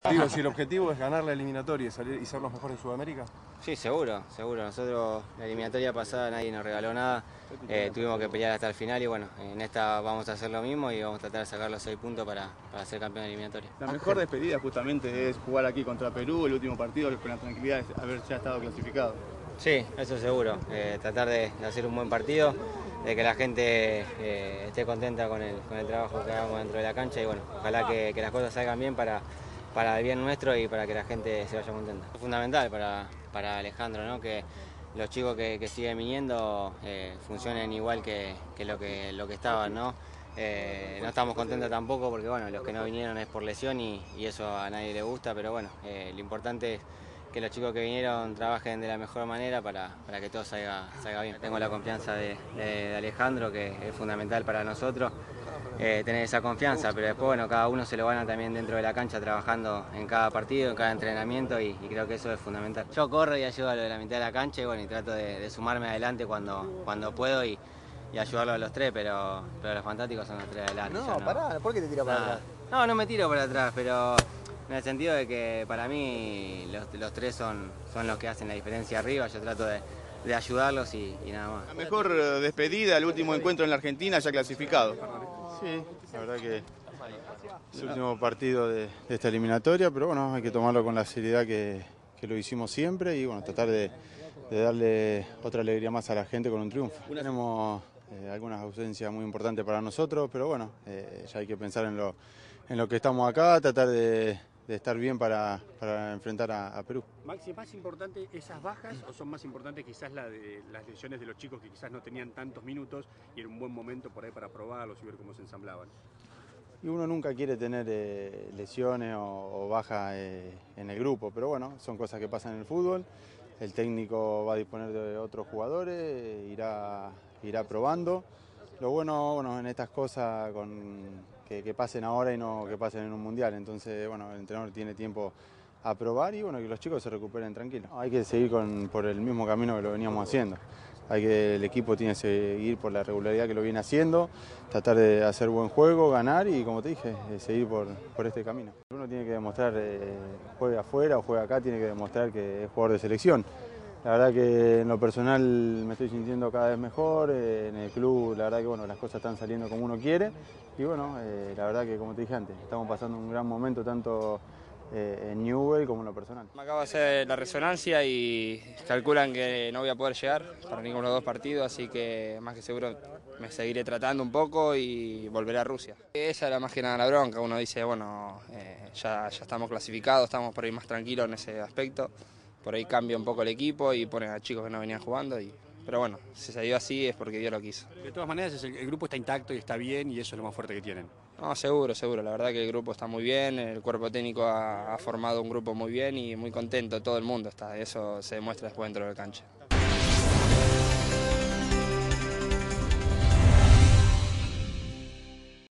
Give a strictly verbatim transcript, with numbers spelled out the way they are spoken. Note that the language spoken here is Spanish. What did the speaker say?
Digo, si el objetivo es ganar la eliminatoria y, salir, y ser los mejores en Sudamérica. Sí, seguro, seguro. Nosotros la eliminatoria pasada nadie nos regaló nada, eh, tuvimos que pelear hasta el final y bueno, en esta vamos a hacer lo mismo y vamos a tratar de sacar los seis puntos para, para ser campeón de eliminatoria. La mejor despedida justamente es jugar aquí contra Perú, el último partido, con la tranquilidad de haber ya estado clasificado. Sí, eso seguro, eh, tratar de, de hacer un buen partido, de que la gente eh, esté contenta con el, con el trabajo que hagamos dentro de la cancha y bueno, ojalá que, que las cosas salgan bien para, para el bien nuestro y para que la gente se vaya contenta. Es fundamental para, para Alejandro, ¿no? Que los chicos que, que siguen viniendo eh, funcionen igual que, que, lo que lo que estaban, ¿no? Eh, no estamos contentos tampoco porque bueno, los que no vinieron es por lesión y, y eso a nadie le gusta, pero bueno, eh, lo importante es que los chicos que vinieron trabajen de la mejor manera para, para que todo salga, salga bien. Tengo la confianza de, de, de Alejandro, que es fundamental para nosotros eh, tener esa confianza, pero después bueno, cada uno se lo gana también dentro de la cancha trabajando en cada partido, en cada entrenamiento y, y creo que eso es fundamental. Yo corro y ayudo a lo de la mitad de la cancha y bueno, y trato de, de sumarme adelante cuando, cuando puedo y, y ayudarlo a los tres, pero, pero los fantásticos son los tres adelante. No, no, pará, ¿por qué te tiras para nada. atrás? No, no me tiro para atrás, pero en el sentido de que para mí los, los tres son, son los que hacen la diferencia arriba, yo trato de, de ayudarlos y, y nada más. La mejor despedida, el último encuentro en la Argentina ya clasificado. Sí, la verdad que es el último partido de, de esta eliminatoria, pero bueno, hay que tomarlo con la seriedad que, que lo hicimos siempre y bueno, tratar de, de darle otra alegría más a la gente con un triunfo. Tenemos eh, algunas ausencias muy importantes para nosotros, pero bueno, eh, ya hay que pensar en lo, en lo que estamos acá, tratar de de estar bien para, para enfrentar a, a Perú. Maxi, ¿es más importante esas bajas o son más importantes quizás la de las lesiones de los chicos que quizás no tenían tantos minutos y era un buen momento por ahí para probarlos y ver cómo se ensamblaban? Y uno nunca quiere tener eh, lesiones o, o bajas eh, en el grupo, pero bueno, son cosas que pasan en el fútbol. El técnico va a disponer de otros jugadores, irá, irá probando. Lo bueno, bueno en estas cosas con Que, que pasen ahora y no que pasen en un mundial, entonces bueno, el entrenador tiene tiempo a probar y bueno, que los chicos se recuperen tranquilos. Hay que seguir con, por el mismo camino que lo veníamos haciendo, hay que, el equipo tiene que seguir por la regularidad que lo viene haciendo, tratar de hacer buen juego, ganar y como te dije, seguir por, por este camino. Uno tiene que demostrar, eh, juegue afuera o juegue acá, tiene que demostrar que es jugador de selección. La verdad que en lo personal me estoy sintiendo cada vez mejor, eh, en el club la verdad que bueno, las cosas están saliendo como uno quiere y bueno, eh, la verdad que como te dije antes, estamos pasando un gran momento tanto eh, en Newell como en lo personal. Me acabo de hacer la resonancia y calculan que no voy a poder llegar para ninguno de los dos partidos, así que más que seguro me seguiré tratando un poco y volveré a Rusia. Esa era más que nada la bronca, uno dice, bueno, eh, ya, ya estamos clasificados, estamos por ahí más tranquilos en ese aspecto. Por ahí cambia un poco el equipo y ponen a chicos que no venían jugando. Y, pero bueno, si se dio así es porque Dios lo quiso. De todas maneras, el, el grupo está intacto y está bien y eso es lo más fuerte que tienen. No, seguro, seguro. La verdad que el grupo está muy bien, el cuerpo técnico ha, ha formado un grupo muy bien y muy contento, todo el mundo está. Eso se demuestra después dentro de la cancha.